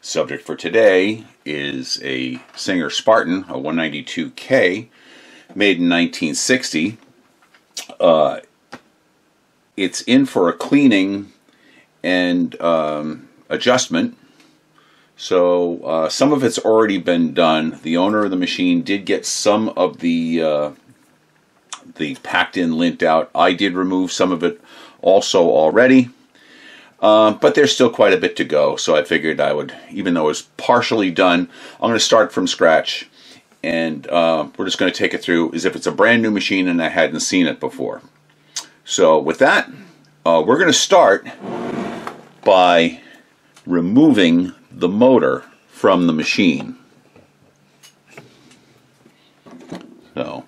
Subject for today is a Singer Spartan, a 192K, made in 1960. It's in for a cleaning and adjustment. So some of it's already been done. The owner of the machine did get some of the packed in lint out. I did remove some of it also already. But there's still quite a bit to go, so I figured I would, even though it's partially done, I'm going to start from scratch, and we're just going to take it through as if it's a brand new machine and I hadn't seen it before. So with that, we're going to start by removing the motor from the machine. So,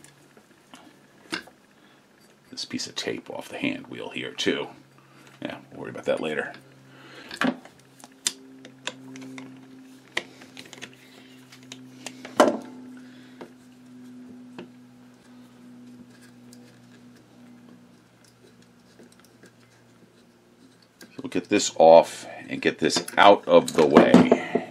this piece of tape off the hand wheel here too. Yeah, we'll worry about that later. So we'll get this off and get this out of the way.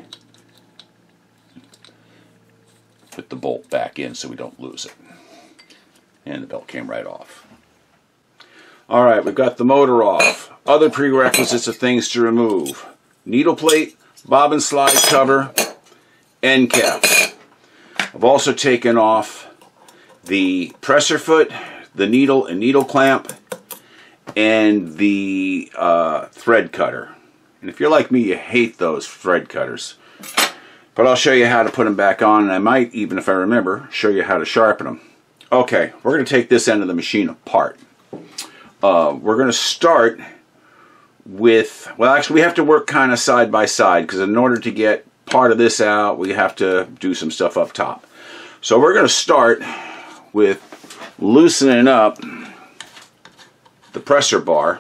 Put the bolt back in so we don't lose it. And the belt came right off. Alright, we've got the motor off. Other prerequisites of things to remove: needle plate, bobbin slide cover, end cap. I've also taken off the presser foot, the needle and needle clamp, and the thread cutter. And if you're like me, you hate those thread cutters. But I'll show you how to put them back on, and I might, even if I remember, show you how to sharpen them. Okay, we're going to take this end of the machine apart. We're going to start with, well, actually we have to work kind of side by side, because in order to get part of this out, we have to do some stuff up top. So we're going to start with loosening up the presser bar,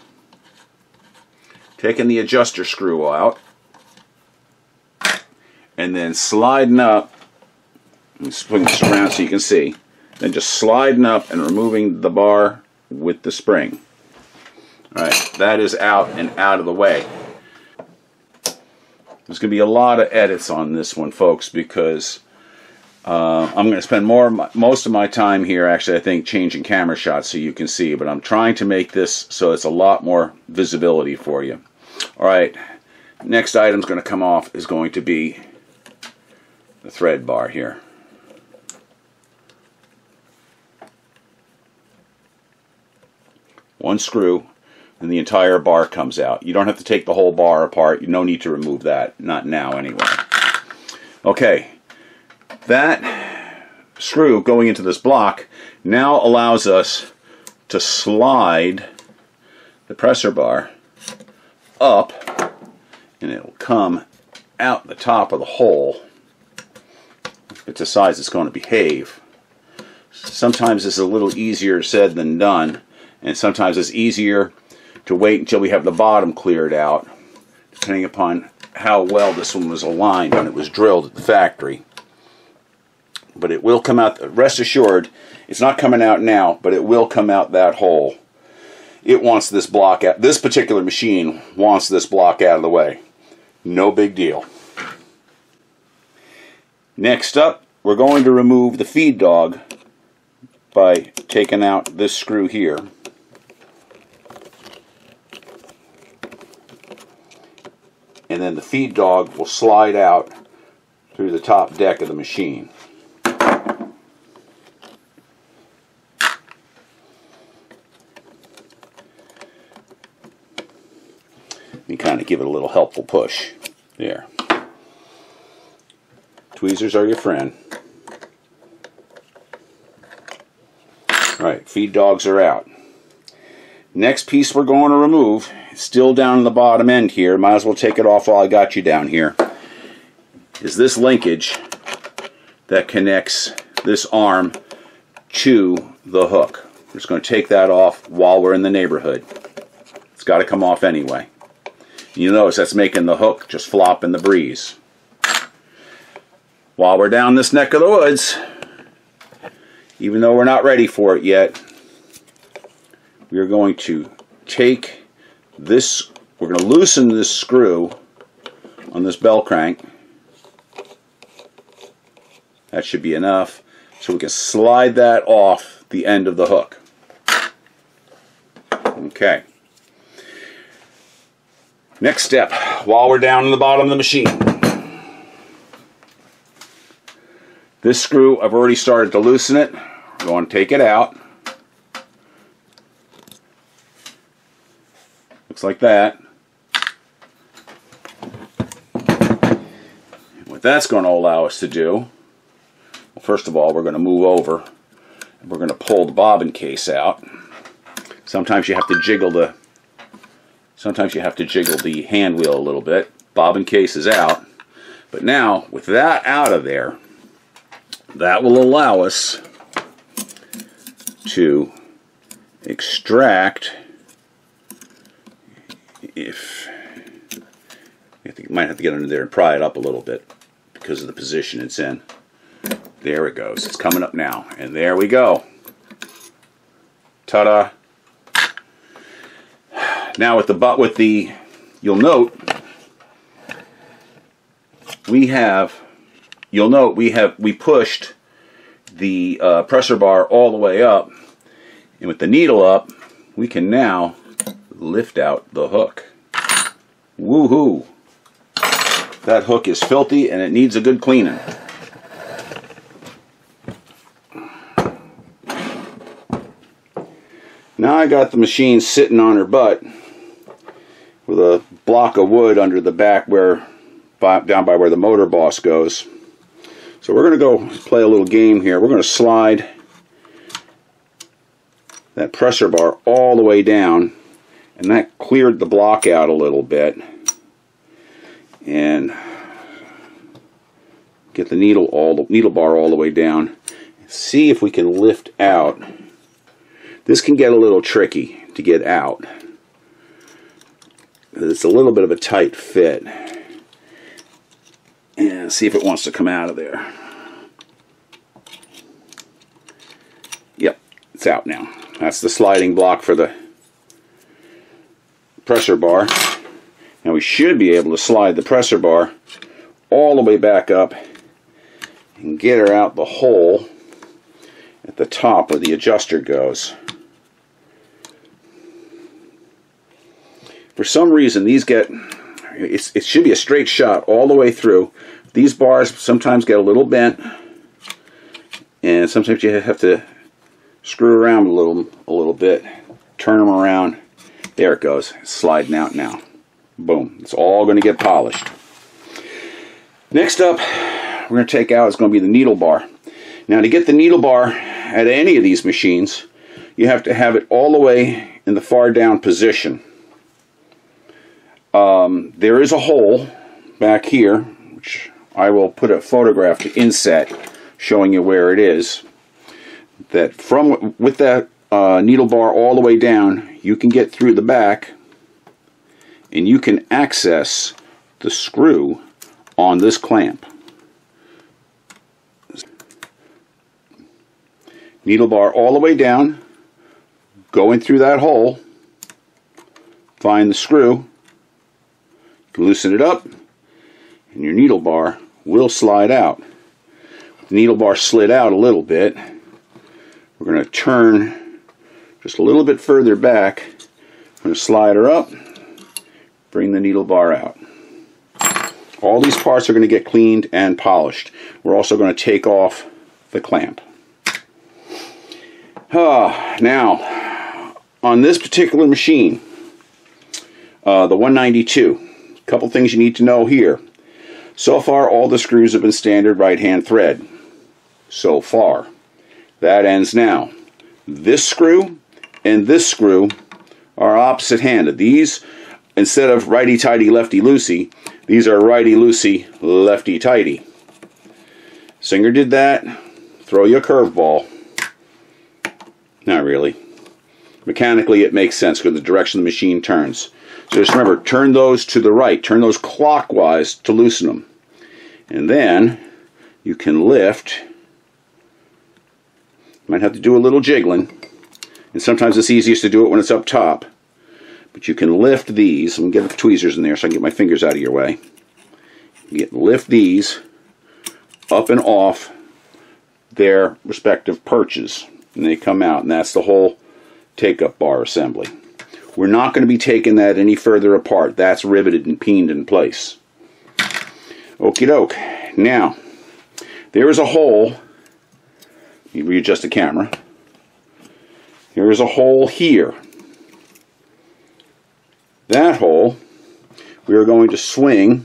taking the adjuster screw out, and then sliding up, and swing this around so you can see, then just sliding up and removing the bar with the spring. Alright, that is out and out of the way. There's going to be a lot of edits on this one, folks, because I'm going to spend most of my time here, actually, I think, changing camera shots so you can see, but I'm trying to make this so it's a lot more visibility for you. Alright, next item's going to come off is going to be the thread bar here. One screw, and the entire bar comes out. You don't have to take the whole bar apart. No need to remove that. Not now, anyway. Okay, that screw going into this block now allows us to slide the presser bar up, and it will come out the top of the hole. It's the size it's going to behave. Sometimes it's a little easier said than done. And sometimes it's easier to wait until we have the bottom cleared out, depending upon how well this one was aligned when it was drilled at the factory. But it will come out, rest assured, it's not coming out now, but it will come out that hole. It wants this block out. This particular machine wants this block out of the way. No big deal. Next up, we're going to remove the feed dog by taking out this screw here. And then the feed dog will slide out through the top deck of the machine. You kind of give it a little helpful push. There. Tweezers are your friend. Alright, feed dogs are out. Next piece we're going to remove, still down in the bottom end here, might as well take it off while I got you down here, is this linkage that connects this arm to the hook. We're just going to take that off while we're in the neighborhood. It's got to come off anyway. You notice that's making the hook just flop in the breeze. While we're down this neck of the woods, even though we're not ready for it yet, we are going to take this, we're going to loosen this screw on this bell crank. That should be enough. So we can slide that off the end of the hook. Okay. Next step, while we're down in the bottom of the machine. This screw, I've already started to loosen it. I'm going to take it out. Looks like that. What that's going to allow us to do, well, first of all, we're going to move over and we're going to pull the bobbin case out. Sometimes you have to jiggle the hand wheel a little bit. Bobbin case is out. But now, with that out of there, that will allow us to extract, you might have to get under there and pry it up a little bit because of the position it's in. There it goes. It's coming up now. And there we go. Ta-da. Now you'll note we pushed the pressure bar all the way up, and with the needle up, we can now lift out the hook. Woohoo! That hook is filthy and it needs a good cleaning. Now I got the machine sitting on her butt with a block of wood under the back down by where the motor boss goes. So we're going to go play a little game here. We're going to slide that pressure bar all the way down, and that cleared the block out a little bit. And get the needle bar all the way down. See if we can lift out. This can get a little tricky to get out. It's a little bit of a tight fit. And see if it wants to come out of there. Yep, it's out now. That's the sliding block for the pressure bar. Now we should be able to slide the pressure bar all the way back up and get her out the hole at the top where the adjuster goes. For some reason these it should be a straight shot all the way through. These bars sometimes get a little bent, and sometimes you have to screw around a little bit, turn them around. There it goes. It's sliding out now. Boom. It's all going to get polished. Next up, we're going to take out is going to be the needle bar. Now, to get the needle bar at any of these machines, you have to have it all the way in the far down position. There is a hole back here, which I will put a photograph to inset showing you where it is. That with that needle bar all the way down, you can get through the back and you can access the screw on this clamp. Needle bar all the way down, going through that hole, find the screw, loosen it up, and your needle bar will slide out. With the needle bar slid out a little bit, we're going to turn just a little bit further back. I'm going to slide her up, bring the needle bar out. All these parts are going to get cleaned and polished. We're also going to take off the clamp. Now, on this particular machine, the 192, a couple things you need to know here. So far, all the screws have been standard right-hand thread. So far. That ends now. This screw and this screw are opposite-handed. These, instead of righty-tighty, lefty-loosey, these are righty-loosey, lefty-tighty. Singer did that. Throw you a curveball. Not really. Mechanically, it makes sense because the direction the machine turns. So just remember, turn those to the right. Turn those clockwise to loosen them. And then you can lift. You might have to do a little jiggling. And sometimes it's easiest to do it when it's up top. But you can lift these. I'm going to get the tweezers in there so I can get my fingers out of your way. lift these up and off their respective perches, and they come out, and that's the whole take-up bar assembly. We're not going to be taking that any further apart. That's riveted and peened in place. Okie doke. Now, there is a hole. Let me readjust the camera. There is a hole here. That hole, we are going to swing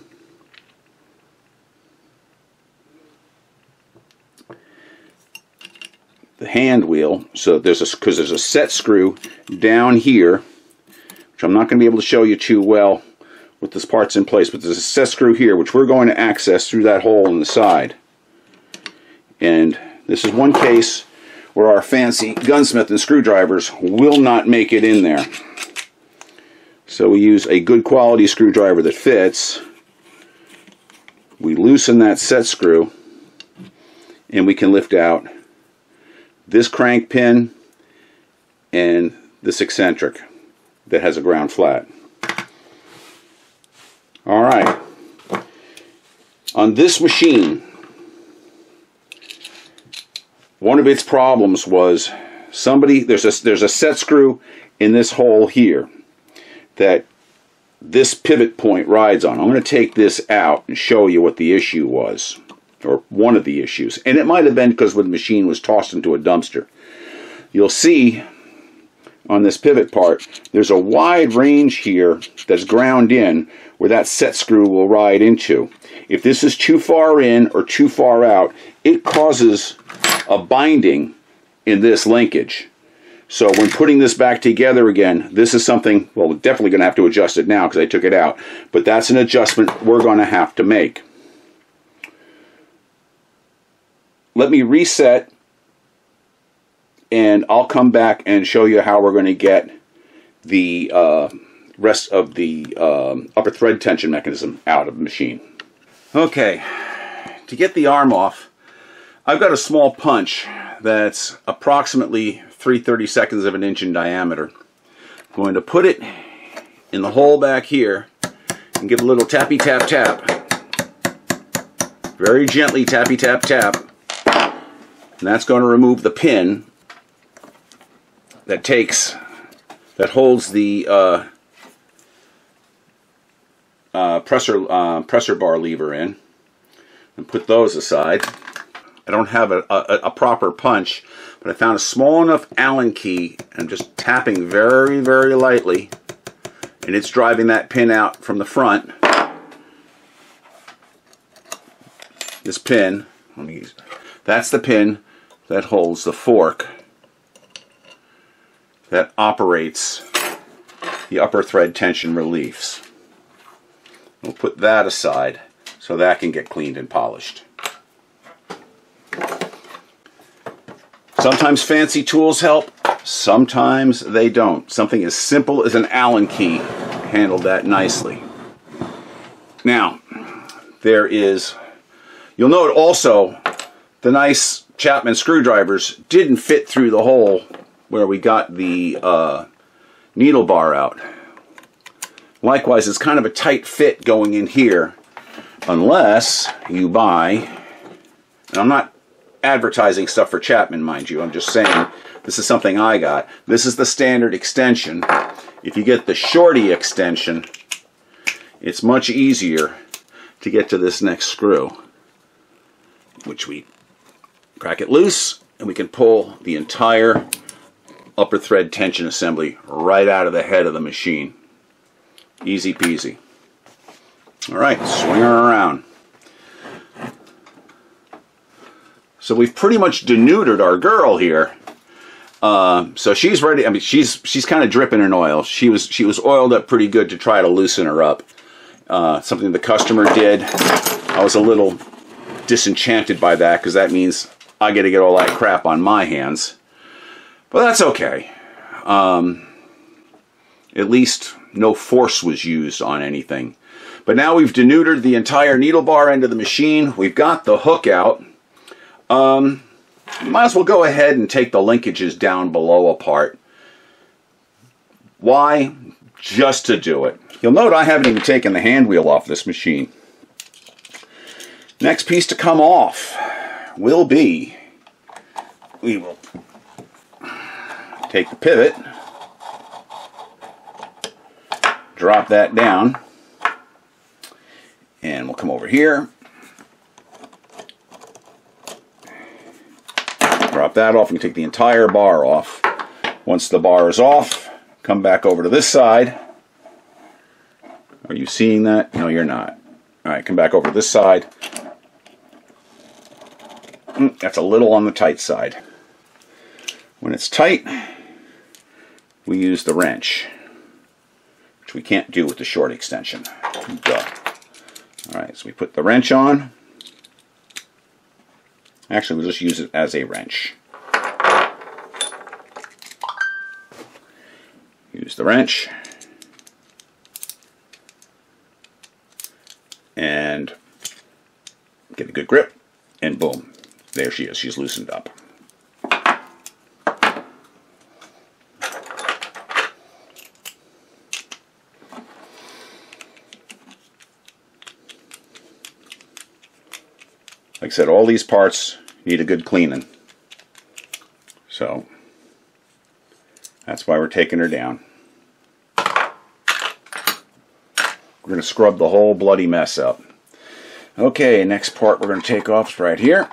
the hand wheel, so there's a set screw down here, which I'm not going to be able to show you too well with this part's in place, but there's a set screw here which we're going to access through that hole in the side. And this is one case where our fancy gunsmith and screwdrivers will not make it in there. So we use a good quality screwdriver that fits. We loosen that set screw, and we can lift out this crank pin and this eccentric that has a ground flat. Alright, on this machine, one of its problems was there's a set screw in this hole here that this pivot point rides on. I'm going to take this out and show you what the issue was, or one of the issues. And it might have been because when the machine was tossed into a dumpster. You'll see on this pivot part, there's a wide range here that's ground in where that set screw will ride into. If this is too far in or too far out, it causes a binding in this linkage. So when putting this back together again, this is something, well, we're definitely going to have to adjust it now because I took it out, but that's an adjustment we're going to have to make. Let me reset, and I'll come back and show you how we're going to get the rest of the upper thread tension mechanism out of the machine. Okay, to get the arm off, I've got a small punch that's approximately 3/32 of an inch in diameter. I'm going to put it in the hole back here and give a little tappy tap tap. Very gently tappy tap tap. And that's going to remove the pin that holds the pressure bar lever in, and put those aside. I don't have a proper punch, but I found a small enough Allen key. I'm just tapping very, very lightly, and it's driving that pin out from the front. This pin, that's the pin that holds the fork that operates the upper thread tension reliefs. We'll put that aside so that can get cleaned and polished. Sometimes fancy tools help, sometimes they don't. Something as simple as an Allen key handled that nicely. Now, you'll note also the nice Chapman screwdrivers didn't fit through the hole where we got the needle bar out. Likewise, it's kind of a tight fit going in here unless you buy, and I'm not advertising stuff for Chapman, mind you, I'm just saying this is something I got. This is the standard extension. If you get the shorty extension, it's much easier to get to this next screw, which we crack it loose, and we can pull the entire upper thread tension assembly right out of the head of the machine. Easy peasy. Alright, swing her around. So we've pretty much denuded our girl here. So she's ready. I mean, she's kind of dripping in oil. She was oiled up pretty good to try to loosen her up. Something the customer did. I was a little disenchanted by that because that means I get to get all that crap on my hands. But that's okay. At least no force was used on anything. But now we've denuded the entire needle bar end of the machine. We've got the hook out. You might as well go ahead and take the linkages down below apart. Why? Just to do it. You'll note I haven't even taken the hand wheel off this machine. Next piece to come off will be, we will take the pivot, drop that down, and we'll come over here, drop that off, and take the entire bar off. Once the bar is off, come back over to this side. Are you seeing that? No, you're not. Alright, come back over to this side. That's a little on the tight side. When it's tight, we use the wrench, which we can't do with the short extension. Duh. Alright, so we put the wrench on. Actually, we'll just use it as a wrench. Use the wrench. And get a good grip. And boom. There she is. She's loosened up. Like I said, all these parts need a good cleaning. So that's why we're taking her down. We're going to scrub the whole bloody mess up. Okay, next part we're going to take off is right here.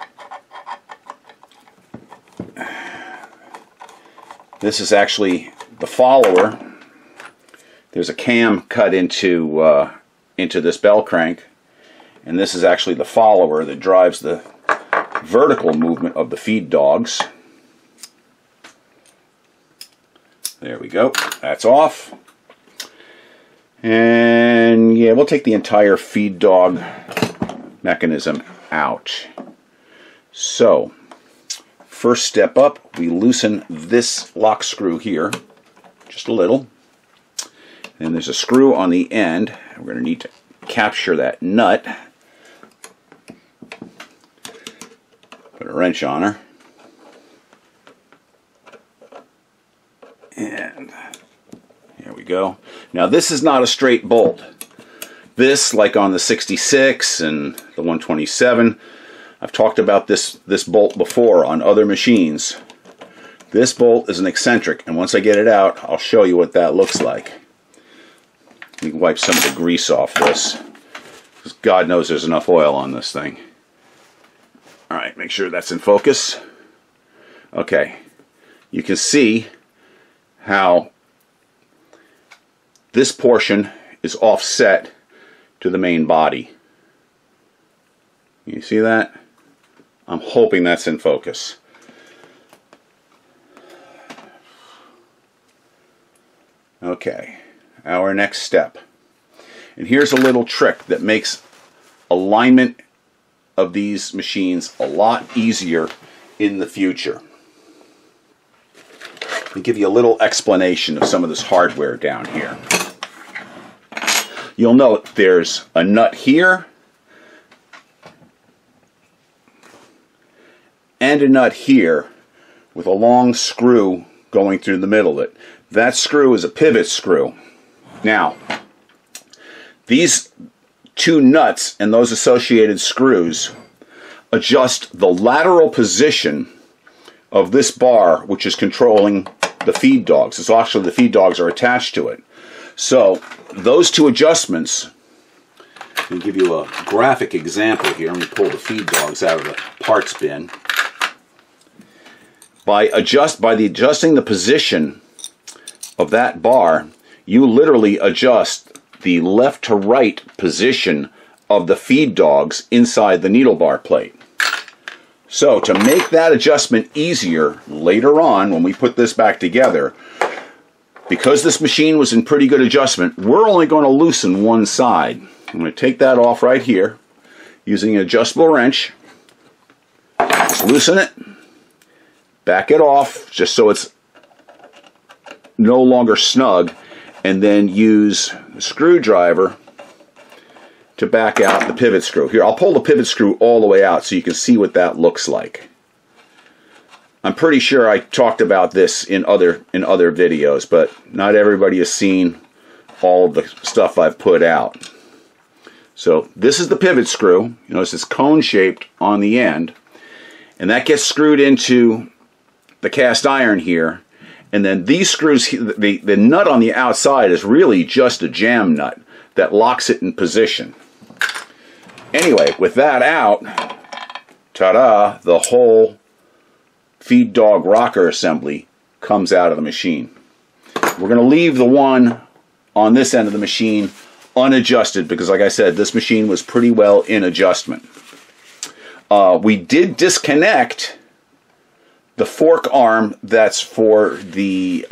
This is actually the follower. There's a cam cut into this bell crank, and this is actually the follower that drives the vertical movement of the feed dogs. There we go. That's off. And yeah, we'll take the entire feed dog mechanism out. So, first step up, we loosen this lock screw here, just a little. And there's a screw on the end. We're going to need to capture that nut. Put a wrench on her. And here we go. Now this is not a straight bolt. This, like on the 66 and the 127, I've talked about this bolt before on other machines. This bolt is an eccentric, and once I get it out, I'll show you what that looks like. We can wipe some of the grease off this, because God knows there's enough oil on this thing. Alright, make sure that's in focus. Okay, you can see how this portion is offset to the main body. You see that? I'm hoping that's in focus. Okay, our next step. And here's a little trick that makes alignment of these machines a lot easier in the future. Let me give you a little explanation of some of this hardware down here. You'll note there's a nut here and a nut here with a long screw going through the middle of it. That screw is a pivot screw. Now, these two nuts and those associated screws adjust the lateral position of this bar, which is controlling the feed dogs. So actually the feed dogs are attached to it. So those two adjustments, I'll give you a graphic example here. Let me pull the feed dogs out of the parts bin. By adjusting the position of that bar, you literally adjust the left to right position of the feed dogs inside the needle bar plate. So to make that adjustment easier later on when we put this back together, because this machine was in pretty good adjustment, we're only going to loosen one side. I'm going to take that off right here using an adjustable wrench. Just loosen it, back it off just so it's no longer snug, and then use a screwdriver to back out the pivot screw. Here, I'll pull the pivot screw all the way out so you can see what that looks like. I'm pretty sure I talked about this in other videos, but not everybody has seen all of the stuff I've put out. So this is the pivot screw. You notice it's cone-shaped on the end. And that gets screwed into the cast iron here. And then these screws, the nut on the outside is really just a jam nut that locks it in position. Anyway, with that out, ta-da, the whole feed dog rocker assembly comes out of the machine. We're going to leave the one on this end of the machine unadjusted because, like I said, this machine was pretty well in adjustment. We did disconnect the fork arm that's for the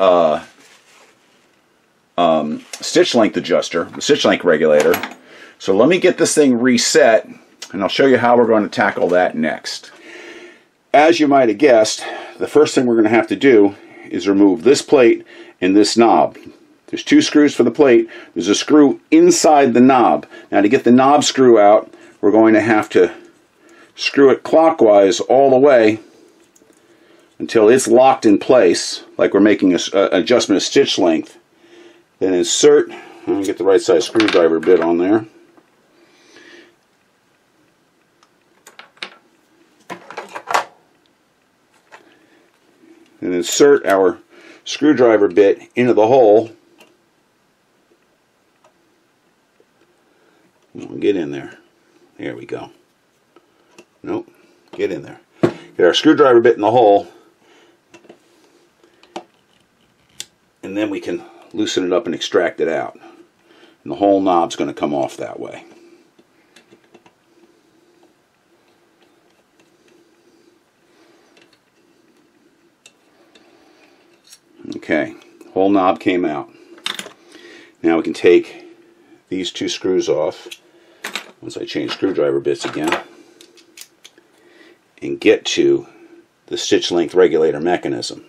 stitch length adjuster, the stitch length regulator. So let me get this thing reset, and I'll show you how we're going to tackle that next. As you might have guessed, the first thing we're going to have to do is remove this plate and this knob. There's two screws for the plate. There's a screw inside the knob. Now to get the knob screw out, we're going to have to screw it clockwise all the way until it's locked in place, like we're making an adjustment of stitch length. Then insert, and get the right size screwdriver bit on there. And insert our screwdriver bit into the hole. Get in there. There we go. Nope. Get in there. Get our screwdriver bit in the hole. And then we can loosen it up and extract it out. And the whole knob's going to come off that way. Okay, whole knob came out. Now we can take these two screws off, once I change screwdriver bits again, and get to the stitch length regulator mechanism.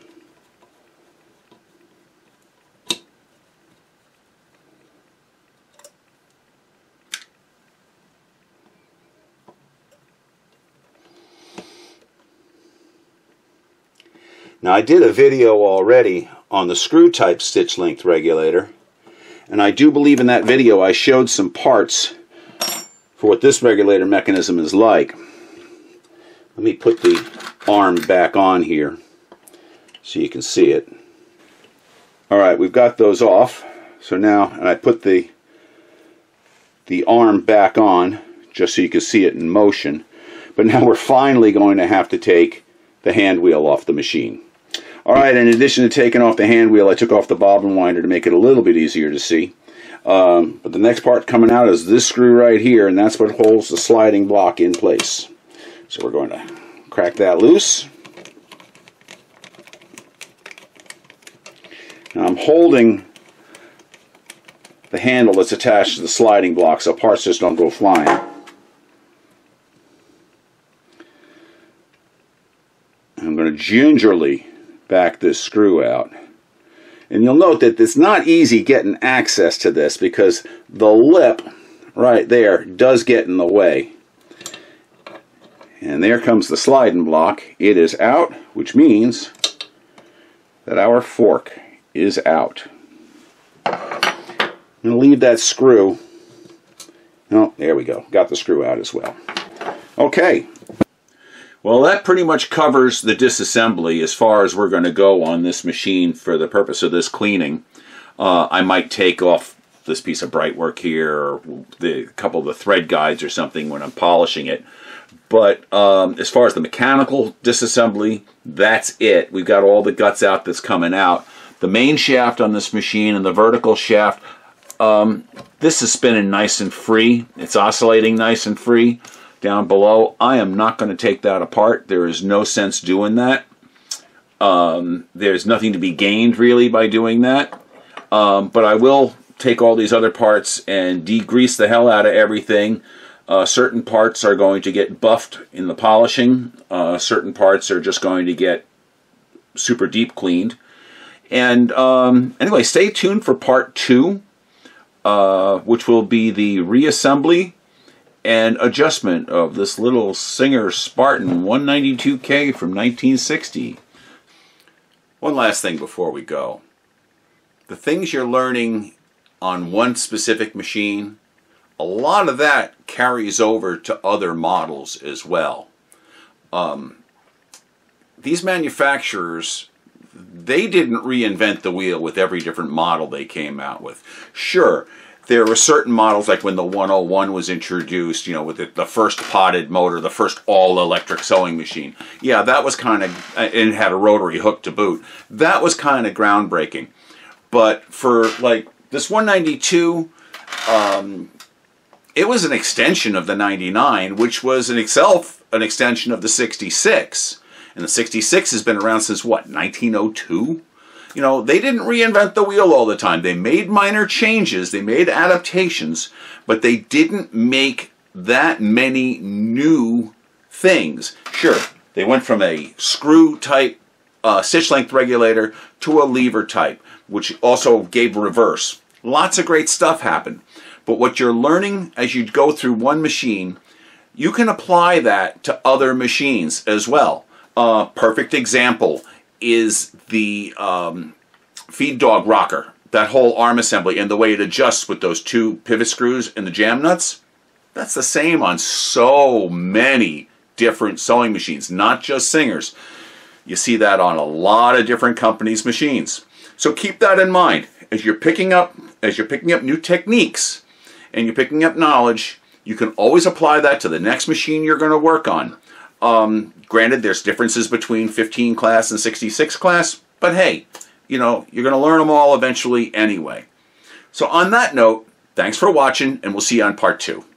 Now I did a video already on the screw type stitch length regulator, and I do believe in that video I showed some parts for what this regulator mechanism is like. Let me put the arm back on here so you can see it. Alright, we've got those off. So now, and I put the arm back on just so you can see it in motion. But now we're finally going to have to take the hand wheel off the machine. Alright, in addition to taking off the hand wheel, I took off the bobbin winder to make it a little bit easier to see. But the next part coming out is this screw right here, and that's what holds the sliding block in place. So we're going to crack that loose. Now I'm holding the handle that's attached to the sliding block so parts just don't go flying. I'm going to gingerly back this screw out. And you'll note that it's not easy getting access to this because the lip right there does get in the way. And there comes the sliding block. It is out, which means that our fork is out. I'm going to leave that screw. Oh, there we go. Got the screw out as well. Okay. Well, that pretty much covers the disassembly as far as we're going to go on this machine for the purpose of this cleaning. I might take off this piece of bright work here or a couple of the thread guides or something when I'm polishing it. But as far as the mechanical disassembly, that's it. We've got all the guts out that's coming out. The main shaft on this machine and the vertical shaft, this is spinning nice and free. It's oscillating nice and free. Down below, I am not going to take that apart. There is no sense doing that. There's nothing to be gained really by doing that. But I will take all these other parts and degrease the hell out of everything. Certain parts are going to get buffed in the polishing. Certain parts are just going to get super deep cleaned. And anyway, stay tuned for part 2, which will be the reassembly and adjustment of this little Singer Spartan 192K from 1960. One last thing before we go. The things you're learning on one specific machine a lot of that carries over to other models as well. These manufacturers, they didn't reinvent the wheel with every different model they came out with. Sure, there were certain models, like when the 101 was introduced, you know, with the first potted motor, the first all-electric sewing machine. Yeah, that was kind of, and it had a rotary hook to boot. That was kind of groundbreaking. But for, like, this 192, it was an extension of the 99, which was in itself an extension of the 66. And the 66 has been around since, what, 1902? You know, they didn't reinvent the wheel all the time. They made minor changes, they made adaptations, but they didn't make that many new things. Sure, they went from a screw type stitch length regulator to a lever type, which also gave reverse. Lots of great stuff happened. But what you're learning as you go through one machine, you can apply that to other machines as well. Perfect example is the feed dog rocker. That whole arm assembly and the way it adjusts with those two pivot screws and the jam nuts. That's the same on so many different sewing machines, not just Singer's. You see that on a lot of different companies' machines. So keep that in mind as you're picking up new techniques and you're picking up knowledge. You can always apply that to the next machine you're going to work on. Granted, there's differences between 15 class and 66 class, but hey, you know, you're going to learn them all eventually anyway. So on that note, thanks for watching, and we'll see you on part 2.